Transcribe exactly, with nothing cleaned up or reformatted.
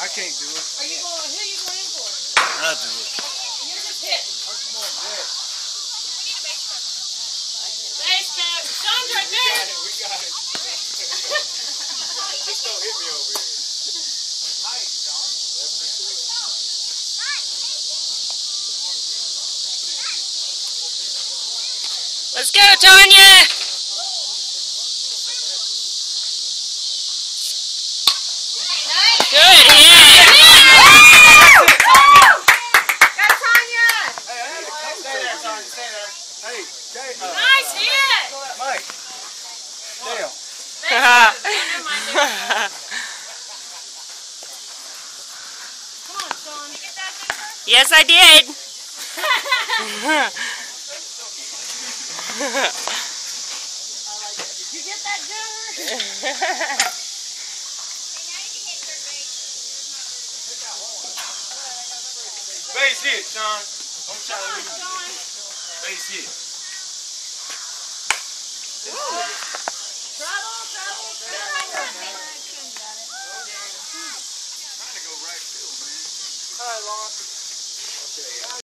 I can't do it. Are you going? Who are you going in for? I'll do it. You're just hitting. Oh, come on, Dad. Base coach. Sean's right there. We got it. Just don't hit me over here. Hi, Sean. Let's go, Tawnya! Good hit! Go, Tawnya! Hey, I need to come. Stay there, Tawnya. Stay there. Hey, stay. Uh, Nice hit! Mike. Dale. Come on, Sean. You get that finger? Yes, I did. Did you get that, Jenner? Base hit, Sean. Don't try to lose. Sean. Base hit.